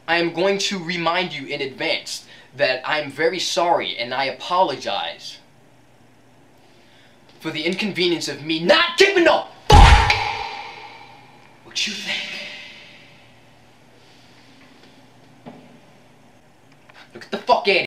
I am going to remind you in advance that I am very sorry and I apologize for the inconvenience of me not giving a fuck what you think. Look at the fuck out of here.